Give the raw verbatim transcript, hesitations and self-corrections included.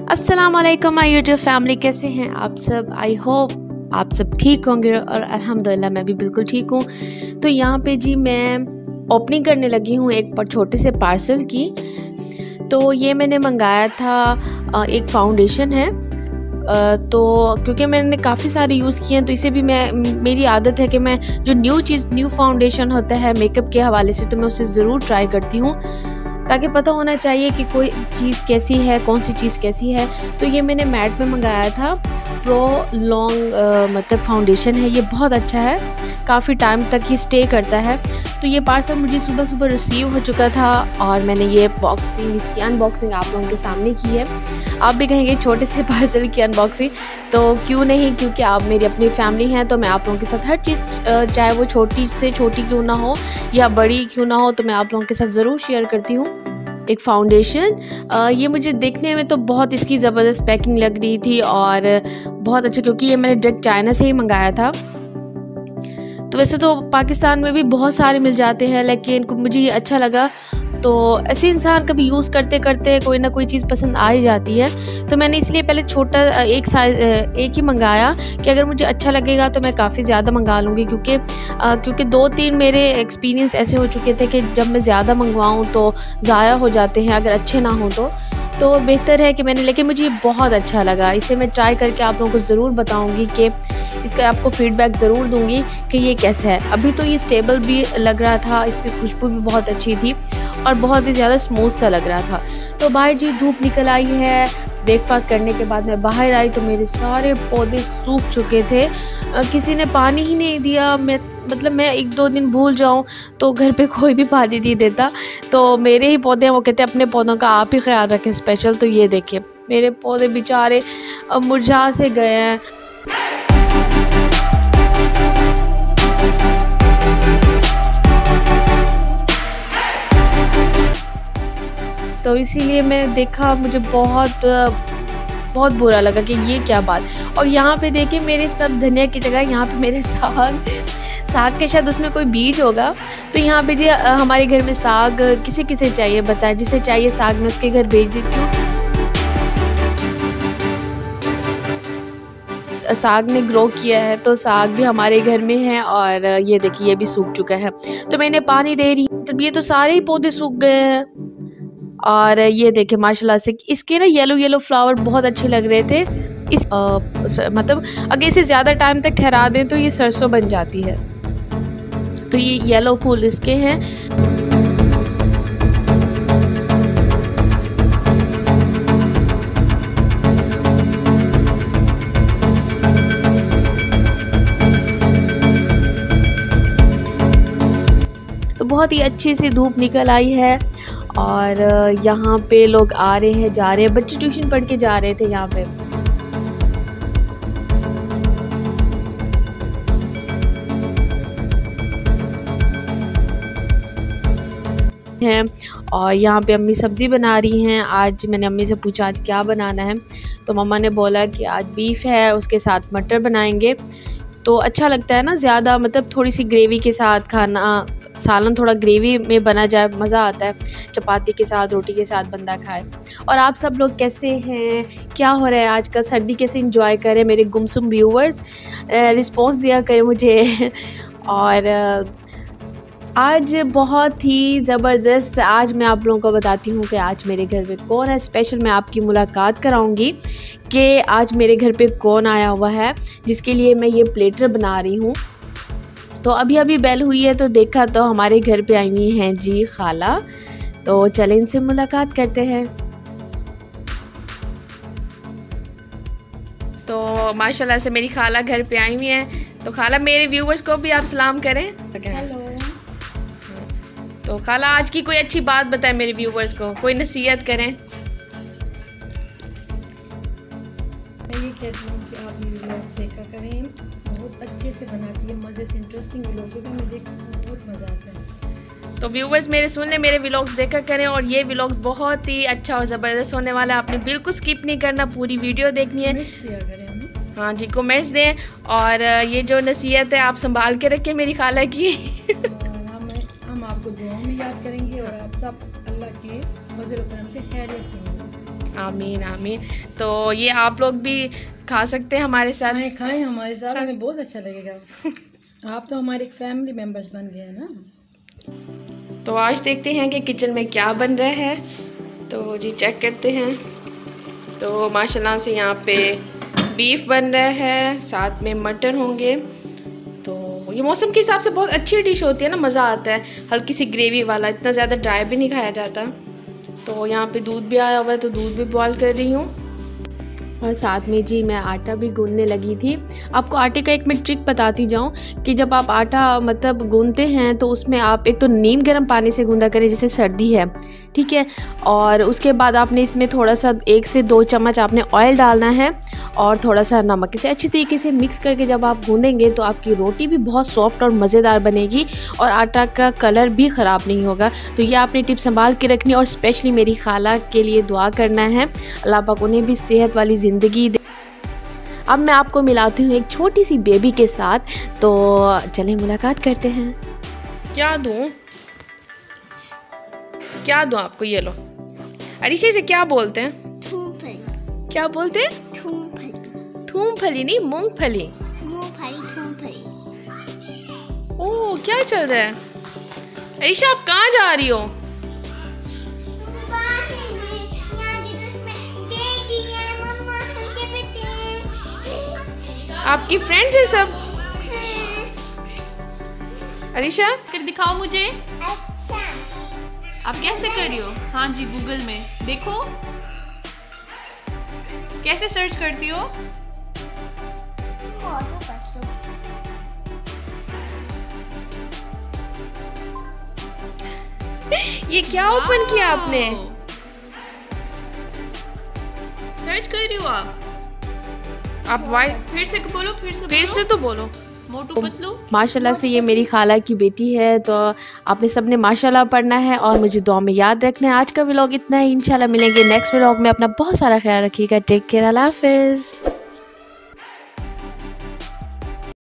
अस्सलाम वालेकुम my YouTube family, कैसे हैं आप सब। आई होप आप सब ठीक होंगे और अल्हम्दुलिल्लाह मैं भी बिल्कुल ठीक हूँ। तो यहाँ पे जी मैं ओपनिंग करने लगी हूँ एक छोटे से पार्सल की। तो ये मैंने मंगाया था, एक फाउंडेशन है। तो क्योंकि मैंने काफ़ी सारे यूज़ किए हैं तो इसे भी मैं मेरी आदत है कि मैं जो न्यू चीज़ न्यू फाउंडेशन होता है मेकअप के हवाले से तो मैं उसे ज़रूर ट्राई करती हूँ, ताकि पता होना चाहिए कि कोई चीज़ कैसी है, कौन सी चीज़ कैसी है। तो ये मैंने मैट में मंगाया था, प्रो लॉन्ग मतलब फाउंडेशन है। ये बहुत अच्छा है, काफ़ी टाइम तक ये स्टे करता है। तो ये पार्सल मुझे सुबह सुबह रिसीव हो चुका था और मैंने ये बॉक्सिंग इसकी अनबॉक्सिंग आप लोगों के सामने की है। आप भी कहेंगे छोटे से पार्सल की अनबॉक्सिंग, तो क्यों नहीं, क्योंकि आप मेरी अपनी फैमिली हैं। तो मैं आप लोगों के साथ हर चीज़, चाहे वो छोटी से छोटी क्यों ना हो या बड़ी क्यों ना हो, तो मैं आप लोगों के साथ ज़रूर शेयर करती हूँ। एक फाउंडेशन, ये मुझे देखने में तो बहुत इसकी ज़बरदस्त पैकिंग लग रही थी और बहुत अच्छा, क्योंकि ये मैंने डायरेक्ट चाइना से ही मंगाया था। तो वैसे तो पाकिस्तान में भी बहुत सारे मिल जाते हैं, लेकिन मुझे ये अच्छा लगा। तो ऐसे इंसान कभी यूज़ करते करते कोई ना कोई चीज़ पसंद आ ही जाती है। तो मैंने इसलिए पहले छोटा एक साइज एक ही मंगाया कि अगर मुझे अच्छा लगेगा तो मैं काफ़ी ज़्यादा मंगा लूँगी, क्योंकि क्योंकि दो तीन मेरे एक्सपीरियंस ऐसे हो चुके थे कि जब मैं ज़्यादा मंगवाऊँ तो ज़ाया हो जाते हैं अगर अच्छे ना हो तो तो बेहतर है कि मैंने, लेकिन मुझे ये बहुत अच्छा लगा। इसे मैं ट्राई करके आप लोगों को ज़रूर बताऊंगी कि इसका आपको फीडबैक ज़रूर दूंगी कि ये कैसा है। अभी तो ये स्टेबल भी लग रहा था, इस पर खुशबू भी बहुत अच्छी थी और बहुत ही ज़्यादा स्मूथ सा लग रहा था। तो बाहर जी धूप निकल आई है। ब्रेकफास्ट करने के बाद मैं बाहर आई तो मेरे सारे पौधे सूख चुके थे, किसी ने पानी ही नहीं दिया। मैं मतलब मैं एक दो दिन भूल जाऊं तो घर पे कोई भी पानी नहीं देता, तो मेरे ही पौधे हैं, वो कहते हैं अपने पौधों का आप ही ख्याल रखें स्पेशल। तो ये देखिए मेरे पौधे बेचारे मुरझा से गए हैं। तो इसीलिए मैंने देखा, मुझे बहुत बहुत बुरा लगा कि ये क्या बात। और यहाँ पे देखिए मेरे सब धनिया की जगह यहाँ पे मेरे साग साग के शायद उसमें कोई बीज होगा। तो यहाँ पे जी हमारे घर में साग किसे किसे चाहिए बताएं, जिसे चाहिए साग मैं उसके घर भेज देती हूँ। साग ने ग्रो किया है तो साग भी हमारे घर में है और ये देखिए ये भी सूख चुका है। तो मैंने पानी दे रही हूँ, तो ये तो सारे ही पौधे सूख गए हैं। और ये देखिए माशाल्लाह से इसके ना येलो येलो फ्लावर बहुत अच्छे लग रहे थे। इस आ, मतलब अगर इसे ज़्यादा टाइम तक ठहरा दें तो ये सरसों बन जाती है। तो ये येलो फूल इसके हैं। तो बहुत ही अच्छी सी धूप निकल आई है और यहाँ पे लोग आ रहे हैं जा रहे हैं, बच्चे ट्यूशन पढ़ के जा रहे थे यहाँ पे। हैं और यहाँ पे अम्मी सब्ज़ी बना रही हैं। आज मैंने अम्मी से पूछा आज क्या बनाना है, तो मम्मा ने बोला कि आज बीफ है, उसके साथ मटर बनाएंगे। तो अच्छा लगता है ना ज़्यादा, मतलब थोड़ी सी ग्रेवी के साथ खाना, सालन थोड़ा ग्रेवी में बना जाए मज़ा आता है, चपाती के साथ रोटी के साथ बंदा खाए। और आप सब लोग कैसे हैं, क्या हो रहा है आजकल, सर्दी कैसे एंजॉय करें, मेरे गुमसुम व्यूवर्स रिस्पॉन्स दिया करें मुझे। और आज बहुत ही ज़बरदस्त, आज मैं आप लोगों को बताती हूँ कि आज मेरे घर पे कौन है। स्पेशल मैं आपकी मुलाकात कराऊंगी कि आज मेरे घर पे कौन आया हुआ है, जिसके लिए मैं ये प्लेटर बना रही हूँ। तो अभी अभी बेल हुई है तो देखा तो हमारे घर पे आई हुई हैं जी खाला। तो चलें इनसे मुलाकात करते हैं। तो माशाल्लाह से मेरी खाला घर पे आई हुई हैं। तो खाला मेरे व्यूवर्स को भी आप सलाम करें। हेलो। तो खाला आज की कोई अच्छी बात बताएं मेरे व्यूवर्स को, कोई नसीहत करें। मैं ये कहती हूँ कि आप मेरे व्लॉग्स देखा करें, बहुत अच्छे से बनाती है, मज़े से इंटरेस्टिंग व्लॉग है, मैं देखती हूँ बहुत मज़ा आता है। तो व्यूवर्स मेरे सुन ले, मेरे व्लॉग्स देखा करें और ये व्लॉग बहुत ही अच्छा और ज़बरदस्त होने वाला है। आपने बिल्कुल स्किप नहीं करना, पूरी वीडियो देखनी है। कमेंट्स दिया करें हमें। हाँ जी, कमेंट्स दें और ये जो नसीहत है आप संभाल के रखें मेरी खाला की। हम आपको दुआओं में याद करेंगे और आप सब अल्लाह के फजल करम से खैरियत से होंगे। आमीन आमीन। तो ये आप लोग भी खा सकते हैं हमारे साथ। खाएं खाएं हमारे साथ, हमें बहुत अच्छा लगेगा। आप तो हमारे एक फैमिली मेम्बर्स बन गए हैं ना। तो आज देखते हैं कि किचन में क्या बन रहा है। तो जी चेक करते हैं। तो माशाल्लाह से यहाँ पे बीफ बन रहा है, साथ में मटन होंगे। तो ये मौसम के हिसाब से बहुत अच्छी डिश होती है ना, मज़ा आता है। हल्की सी ग्रेवी वाला, इतना ज़्यादा ड्राई भी नहीं खाया जाता। तो यहाँ पे दूध भी आया हुआ है, तो दूध भी बॉईल कर रही हूँ। और साथ में जी मैं आटा भी गूंदने लगी थी। आपको आटे का एक मैं ट्रिक बताती जाऊँ कि जब आप आटा मतलब गूंदते हैं तो उसमें आप एक तो नीम गर्म पानी से गूंदा करें, जैसे सर्दी है, ठीक है। और उसके बाद आपने इसमें थोड़ा सा एक से दो चम्मच आपने ऑयल डालना है और थोड़ा सा नमक। इसे अच्छी तरीके से मिक्स करके जब आप गूंदेंगे तो आपकी रोटी भी बहुत सॉफ्ट और मज़ेदार बनेगी और आटा का कलर भी ख़राब नहीं होगा। तो ये आपने टिप संभाल के रखनी और स्पेशली मेरी खाला के लिए दुआ करना है, अल्लाह पाक उन्हें भी सेहत वाली ज़िंदगी दे। अब मैं आपको मिलाती हूँ एक छोटी सी बेबी के साथ, तो चलें मुलाकात करते हैं। क्या दूँ क्या दूँ आपको? ये लो। अरीशा इसे क्या बोलते हैं? मूंगफली। क्या बोलते हैं? मूंगफली। मूंगफली नहीं, मूंगफली। मूंगफली मूंगफली। ओह क्या चल रहा है? अरीशा आप कहाँ जा रही हो? आपकी फ्रेंड्स हैं सब? अरीशा कर दिखाओ मुझे। अच्छा। आप कैसे कर रही हो? हाँ जी गूगल में देखो कैसे सर्च करती हो। ये क्या ओपन किया आपने? सर्च कर रही हो आप? आप वाइट फिर से बोलो, फिर से फिर से तो बोलो। मोटू पतलू। माशाल्लाह से ये मेरी खाला की बेटी है, तो आपने सबने माशाल्लाह पढ़ना है और मुझे दुआ में याद रखना है। आज का व्लॉग इतना ही, इंशाल्लाह मिलेंगे नेक्स्ट व्लॉग में। अपना बहुत सारा ख्याल रखिएगा। टेक केयर, अल्लाह हाफिज़।